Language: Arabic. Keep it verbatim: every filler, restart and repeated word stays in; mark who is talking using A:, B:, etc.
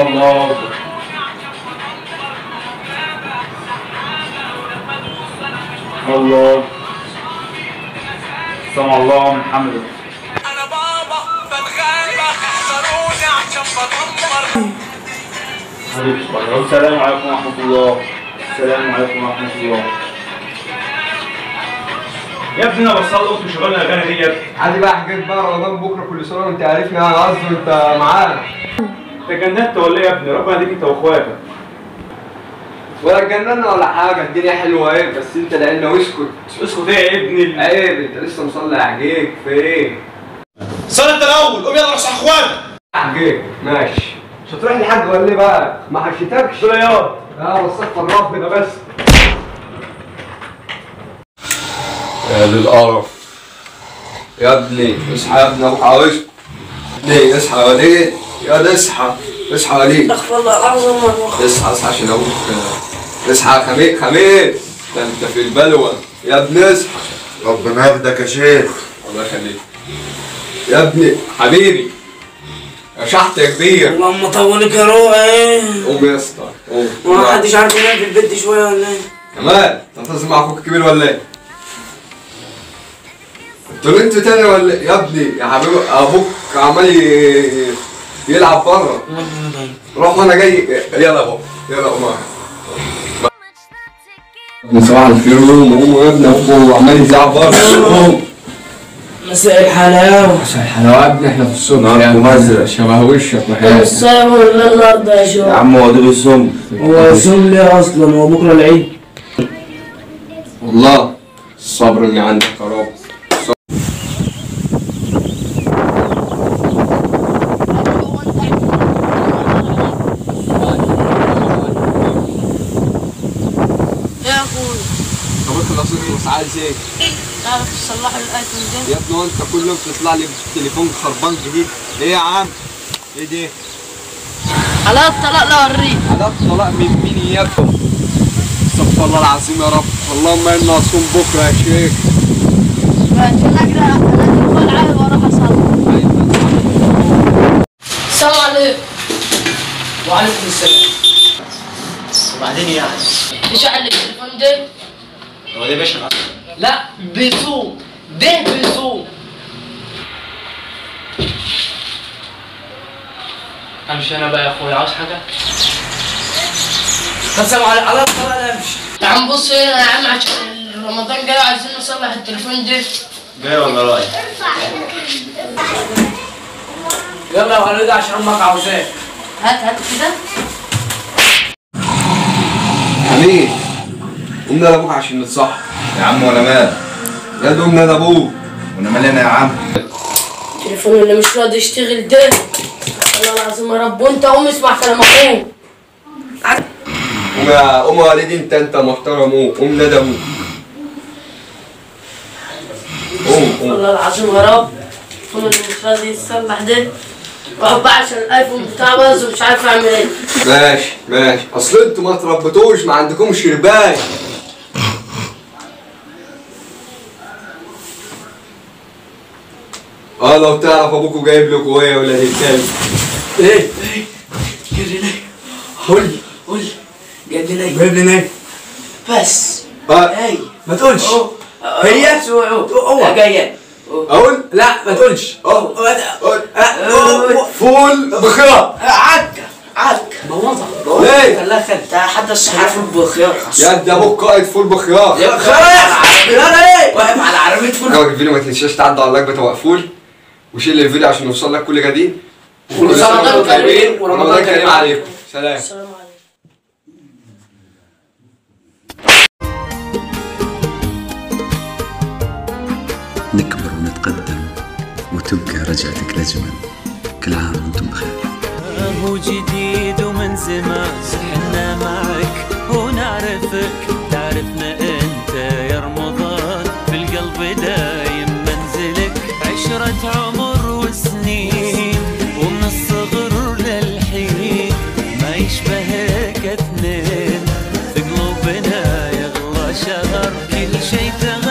A: الله أكبر. الله سمع الله من حمده.
B: انا بابا بالغابه احذروني عشان بدمر.
A: السلام عليكم ورحمة الله. السلام عليكم ورحمة الله. يا ابني انا بصلي قلت شغلنا الاغاني دي يا ابني.
C: عادي بقى حكايه بقى رمضان بكره كل سنه وانت عارفني انا قصدي وانت معانا.
A: انت جننت ولا ايه يا ابني؟ ربنا يهديك انت واخواتك.
C: ولا اتجننا ولا حاجه، الدنيا حلوه ايه، بس انت لعنا واسكت.
A: اسكت ايه يا ابني؟
C: عيب انت لسه مصلي عجيج في ايه؟
B: صلي انت الاول، قوم يلا روح صح اخواتك.
C: عجيج ماشي. مش هتروح لحد ولا ايه بقى؟ ما حشيتكش.
A: قول يا واد.
C: اه واستغفر ربنا بس. يا دي القرف. يا ابني اصحى يا ابني ابوك عاوزك. ليه اصحى يا وليد؟ يا ده اصحى اصحى يا وليد.
D: استغفر الله العظيم والله.
C: اصحى اصحى عشان ابوك. اصحى يا خميس خميس. ده انت في البلوه يا ابني اصحى.
E: ربنا ياخدك يا شيخ.
C: الله يخليك. يا ابني حبيبي يا شحت يا كبير.
D: اللهم طولك يا روحي.
C: قوم يا اسطى قوم.
D: ما حدش عارف ينام في البيت شويه ولا ايه؟
C: كمان انت هتنزل مع اخوك الكبير ولا ايه؟ انتوا انتوا تاني ولا ايه؟ يا ابني يا حبيبي ابوك عمال يلعب بره. روح وانا جاي. يلا يا بابا يلا قوم معايا. صباح الخير. قوم قوم يا ابني ابوك عمال يزعق بره. قوم.
D: مساء الحلاوه.
C: مساء الحلاوه يا ابني احنا في الصبح يعني مزرق شبه وشك وحياتك.
D: الصيام ولا النهارده يا شباب؟
E: يا عم هو دول الصوم.
D: هو يصوم ليه اصلا؟ هو بكره العيد.
C: والله الصبر اللي عندك يا رب.
D: يا اخوي
C: طب انت لو صرت مش عايز ايه؟
D: تعرف تصلح لي الايفون ده؟
C: يا ابني انت كل يوم تطلع لي بتليفون خربان جديد. ايه يا عم؟ ايه دي؟
D: على الطلاق لا اوريك.
C: على الطلاق من مين يا ابني؟ استغفر الله العظيم يا رب. اللهم انا اصوم بكره يا شيخ.
D: ماشي انا كده انا ادخل عليه واروح اصلي. السلام عليكم.
F: وعليكم السلام. وبعدين يعني؟
D: ايش على التليفون ده؟
F: هو ده باشا؟
D: لا بيصوم ده بيصوم.
F: امشي انا بقى يا اخويا، عاوز حاجه؟ طب سلام عليكم. على الطلاق لا امشي.
D: يا عم بص هنا يا عم عشان رمضان جاي عايزين نصلح التليفون ده.
F: جاي ولا رايح؟ يلا يا ولد عشان امك عاوزاك.
D: هات هات كده.
C: حبيبي قوم نادى ابوك عشان نتصح.
E: يا عم ولا مال؟
C: يا دوب نادى ابوك.
E: وانا مالي انا يا عم؟
D: التليفون اللي مش راضي يشتغل ده. والله العظيم يا رب. وانت قوم اسمع كلام اخوك.
C: قوم يا قوم يا وليد انت انت محترم. قوم قوم نادى ابوك. قوم قوم.
D: والله العظيم يا رب. التليفون اللي مش راضي يتصلح ده. واقف بقى عشان الايفون بتاعه باظ ومش عارف اعمل ايه.
C: ماشي ماشي. اصل انتوا ما تربطوش ما عندكمش رباية. اه لو تعرف ابوكوا جايب لكوا ايه يا ولاد الكلب.
F: ايه ايه جايب لي ناي. قول لي قول لي جايب لي ناي.
C: جايب لي ناي
F: بس
C: اه
F: اي
E: ما تقولش.
F: هي اوعى جايه.
C: اقول
F: لا ما تقولش.
C: اه فول بخيار.
F: عكه عكه بوظها.
C: ليه؟
F: خلاها خد حتى الصحة فول بخيار.
C: يا ده ابوك قائد فول بخيار.
F: يا بخيار ايه؟ واقف على عربية فول.
C: اول الفيديو ما تنساش تعدي على اللايك بتاع فول وشيل الفيديو عشان يوصل لك كل جديد.
F: ورمضان كريم
C: ورمضان كريم عليكم. سلام.
D: السلام عليكم.
G: نكبر ونتقدم وتبقى رجعتك لجمل. كل عام وانتم بخير.
H: هو جديد ومن زمان حنا معك ونعرفك تعرفنا انت يا رمضان في القلب دايم منزلك. عشرة عمر وسنين ومن الصغر للحين ما يشبهك اثنين في قلوبنا يغلى شهر كل شي تغير.